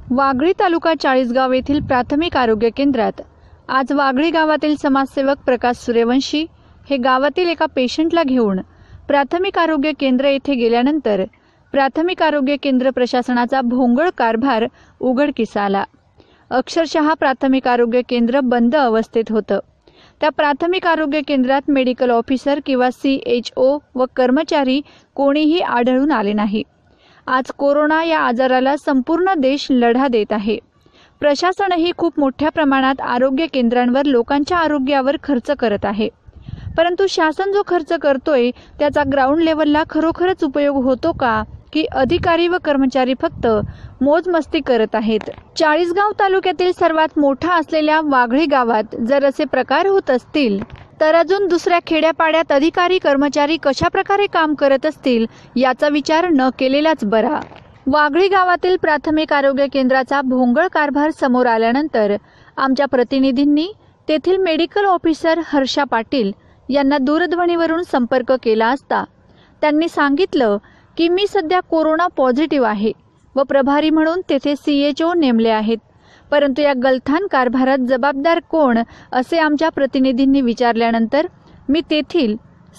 वाघळी तालुका चाळीसगाव येथील प्राथमिक आरोग्य केंद्रात आज वाघळी गावातील समाजसेवक प्रकाश सूर्यवंशी हे गावातील एका पेशंटला घेऊन प्राथमिक आरोग्य केंद्र येथे गेल्यानंतर प्राथमिक आरोग्य केंद्र प्रशासनाचा भोंगळ कारभार उघडकीस आला। अक्षरशः प्राथमिक आरोग्य केंद्र बंद अवस्थेत होतं। त्या प्राथमिक आरोग्य केंद्रात मेडिकल ऑफिसर किंवा CHO व कर्मचारी कोणीही आढळून आले नाही। आज कोरोना या आजाराला संपूर्ण देश लढा देत आहे। प्रशासनही खूप मोठ्या प्रमाणात आरोग्य केंद्रांवर लोकांच्या आरोग्यावर खर्च करत आहे, परंतु शासन जो खर्च करतोय त्याचा ग्राउंड लेवलला खरोखरच उपयोग होतो का की अधिकारी व कर्मचारी फक्त मोजमस्ती करत आहेत। चाळीसगाव तालुक्यातील सर्वात मोठा असलेल्या वाघळी गावात जर असे प्रकार होत असतील तर अजून दुसऱ्या खेड्यापाड्यात अधिकारी कर्मचारी कशा प्रकारे काम करत असतील याचा विचार न केलेलाच बरा। वाघळी गावातील प्राथमिक आरोग्य केंद्राचा भोंगळ कारभार समोर आल्यानंतर आमच्या प्रतिनिधींनी तेथील मेडिकल ऑफिसर हर्षा पाटील यांना दूरध्वनीवरून संपर्क केला असता त्यांनी सांगितलं की मी सध्या कोरोना पॉझिटिव्ह आहे व प्रभारी म्हणून तेथे CHO नेमले आहेत, परंतु या गलथान कारभारात जबाबदार कोण असे आमच्या प्रतिनिधींनी विचारल्यानंतर मी तेथील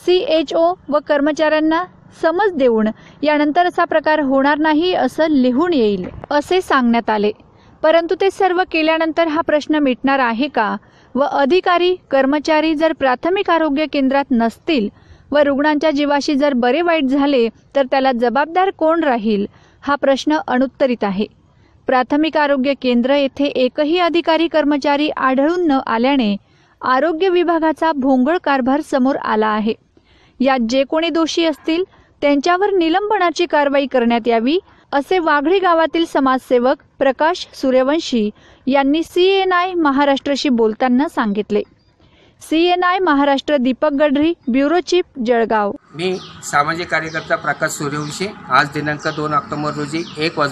CHO व कर्मचाऱ्यांना समज देऊन यानंतर असा प्रकार होणार नाही असं लिहून येईल असे सांगण्यात आले। परंतु ते सर्व केल्यानंतर हा प्रश्न मिटणार आहे का व अधिकारी कर्मचारी जर प्राथमिक आरोग्य केंद्रात नसतील व रुग्णांच्या जीवाशी जर बरे वाईट झाले तर त्याला जबाबदार कोण राहील हा प्रश्न अनुत्तरित आहे। प्राथमिक आरोग्य केंद्र येथे एकही अधिकारी कर्मचारी आढळून न आल्याने आरोग्य विभागाचा भोंगळ कारभार समोर आला आहे। यात जे कोणी दोषी असतील त्यांच्यावर निलंबनाची कारवाई करण्यात यावी असे वाघळी गावातील समाजसेवक प्रकाश सूर्यवंशी यांनी CNI महाराष्ट्रशी बोलताना सांगितले। CNI Maharashtra Deepak Gadhari, bureau chief, Jalgaon. मी सामाजिक कार्यकर्ता प्रकाश सूर्यवंशी आज दिनांक 2 ऑक्टोबर रोजी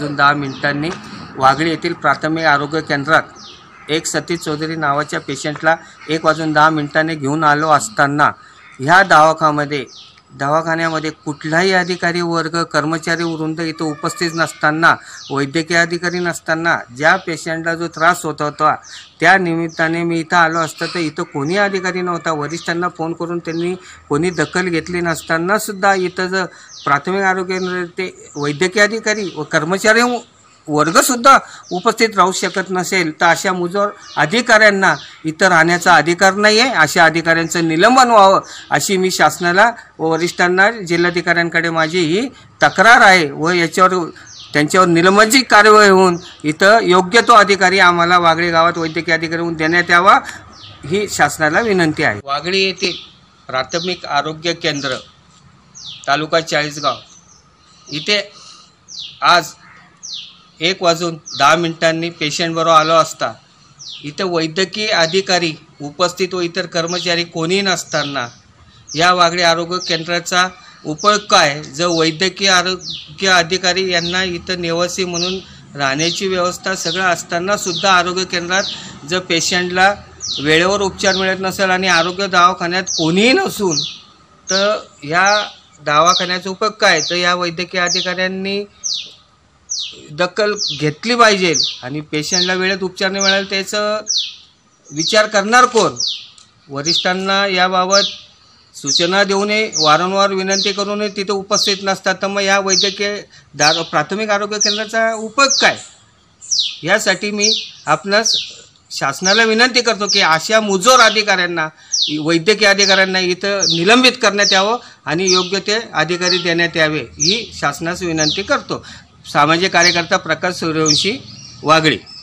1:10 वाघळी येथील प्राथमिक आरोग्य केंद्रात एक सतीश चौधरी नावाच्या पेशंटला 1:10 घेऊन आलो असताना ह्या दवाखान्यामध्ये कुठलाही अधिकारी वर्ग कर्मचारी वृंद इथं उपस्थित नसताना, वैद्यकीय अधिकारी नसताना ज्या पेशंटला जो त्रास होत होता त्या निमित्ताने मी इथं आलो असतं तर इथं कोणी अधिकारी नव्हता। वरिष्ठांना फोन करून त्यांनी कोणी दखल घेतली नसताना सुद्धा इथं जर प्राथमिक आरोग्य केंद्र ते वैद्यकीय अधिकारी व कर्मचारी वर्गसुद्धा उपस्थित राहू शकत नसेल तर अशा मुजोर अधिकाऱ्यांना इथं राहण्याचा अधिकार नाही आहे। अशा अधिकाऱ्यांचं निलंबन व्हावं अशी मी शासनाला व वरिष्ठांना जिल्हाधिकाऱ्यांकडे माझी ही तक्रार आहे व याच्यावर त्यांच्यावर निलंबनाची कारवाई होऊन इथं योग्य तो अधिकारी आम्हाला वाघळी गावात वैद्यकीय अधिकारी म्हणून देण्यात यावा ही शासनाला विनंती आहे। वाघळी येथील प्राथमिक आरोग्य केंद्र तालुका चाळीसगाव इथे आज 1:10 पेशंटबरोबर आलो असता इथं वैद्यकीय अधिकारी उपस्थित व इतर कर्मचारी कोणी नसताना या वाघळी आरोग्य केंद्राचा उपयोग काय? जर वैद्यकीय आरोग्य अधिकारी यांना इथं निवासी म्हणून राहण्याची व्यवस्था सगळं असताना सुद्धा आरोग्य केंद्रात जर पेशंटला वेळेवर उपचार मिळत नसेल आणि आरोग्य दवाखान्यात कोणीही नसून तर ह्या दवाखान्याचा उपयोग काय? तर या वैद्यकीय अधिकाऱ्यांनी दखल घेतली पाहिजे आणि पेशंटला वेळेत उपचार नाही मिळाला त्याचा विचार करणार कोण? वरिष्ठांना याबाबत सूचना देऊनही वारंवार विनंती करूनही तिथे उपस्थित नसतात तर मग या वैद्यकीय प्राथमिक आरोग्य केंद्राचा उपयोग काय? यासाठी मी आपणास शासनाला विनंती करतो की अशा मुजोर अधिकाऱ्यांना वैद्यकीय अधिकाऱ्यांना इथं निलंबित करण्यात यावं आणि योग्य ते अधिकारी देण्यात यावे ही शासनास विनंती करतो। सामाजिक कार्यकर्ता प्रकाश सूर्यवंशी, वाघळी।